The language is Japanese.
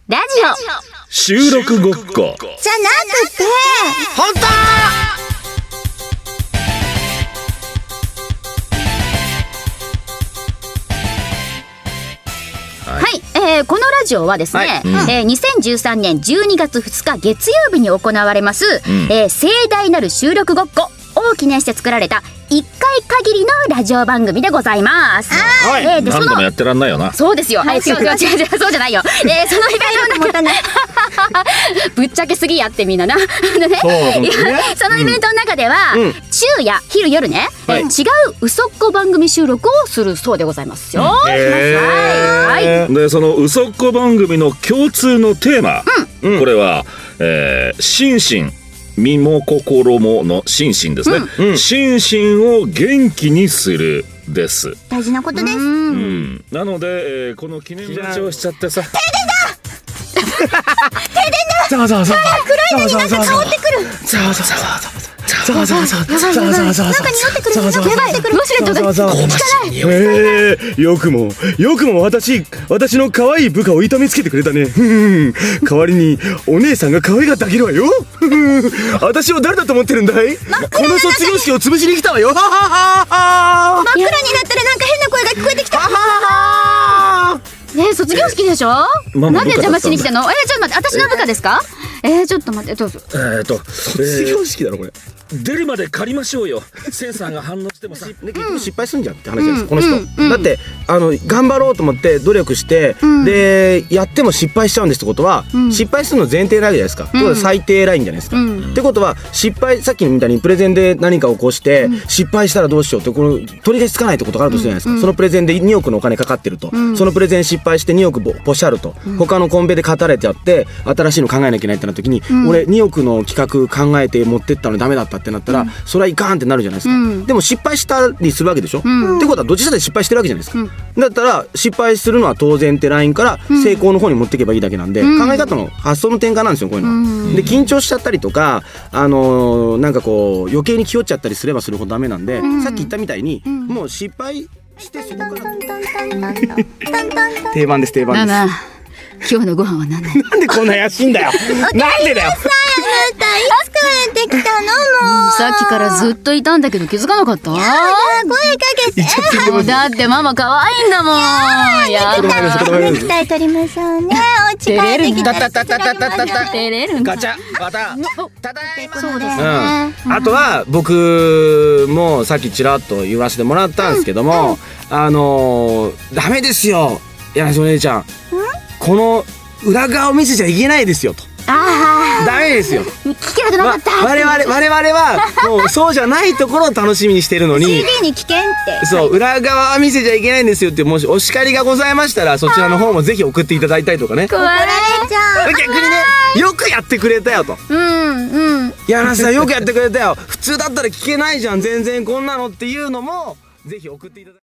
ラジオ収録ごっこじゃなくて本当このラジオはですね、2013年12月2日月曜日に行われます、盛大なる収録ごっこを記念して作られた1回限りのラジオ番組でございます。 何度もやってらんないよな。 そうですよ。違うそうじゃないよ。そのイベントの中ぶっちゃけすぎやってみんなな。そのイベントの中では昼夜昼夜ね、違ううそっこ番組収録をするそうでございますよ。 でそのうそっこ番組の共通のテーマ、これは心身身も心もの心身ですね、心身を元気にするです。 大事なことです。 なので、この記念ラジオしちゃってさ、停電だ暗いのになんか香ってくる。なんか匂ってくる。やばい、ウォシュレットが汚い。 よくも私の可愛い部下を痛めつけてくれたね。代わりにお姉さんが可愛がってあげるわよ。私を誰だと思ってるんだい。この卒業式を潰しに来たわよ。真っ暗になったらなんか変な声が聞こえてきた。 ねえ、卒業式でしょ。なんで邪魔しに来てんの。ちょっと待って、私の部下ですか。ちょっと待って、どうぞ。 卒業式だろこれ。 出るまで借りましょうよ。センサーが反応してもさ、 結局失敗するんじゃんって話ですこの人。だって頑張ろうと思って努力してでやっても失敗しちゃうんですってことは、失敗するの前提ラインじゃないですか。ってことは最低ラインじゃないですか。ってことは失敗、さっきみたいにプレゼンで何かを起こして失敗したらどうしようって、この取り返しつかないってことがあるとするじゃないですか。そのプレゼンで2億のお金かかってると、そのプレゼン失敗して2億ポシャると、他のコンペで語られてあって新しいの考えなきゃいけないってなった時に、俺2億の企画考えて持ってったのにダメだったってなったら、それはいかんってなるじゃないですか。でも失敗したりするわけでしょ。ってことはどっちだって失敗してるわけじゃないですか。だったら失敗するのは当然ってラインから成功の方に持っていけばいいだけなんで、考え方の発想の転換なんですよこういうのは。で緊張しちゃったりとかなんかこう余計に気負っちゃったりすればするほどダメなんで、さっき言ったみたいにもう失敗してそこから定番です。 今日のご飯は何だ。 なんでこんな安いんだよ。なんでだよ。 いつ帰ってきたの。もうさっきからずっといたんだけど気づかなかった。 声かけて。 だってママ可愛いんだもん。 ネクタイ取りましょうね。お家帰ってきたら照れるんだ。 ガチャバタただいま。 そうですね。 あとは僕もさっきちらっと言わせてもらったんですけども、ダメですよ柳瀬お姉ちゃん、この裏側を見せちゃいけないですよと。ダメですよ。 聞けなくなかった。 我々はもうそうじゃないところを楽しみにしてるのに CD に危険って。 そう、裏側は見せちゃいけないんですよって、もしお叱りがございましたらそちらの方もぜひ送っていただいたりとかね。 怒られちゃう。 逆にね、よくやってくれたよと。柳瀬さんよくやってくれたよ。普通だったら聞けないじゃん全然こんなのっていうのもぜひ送っていただいて。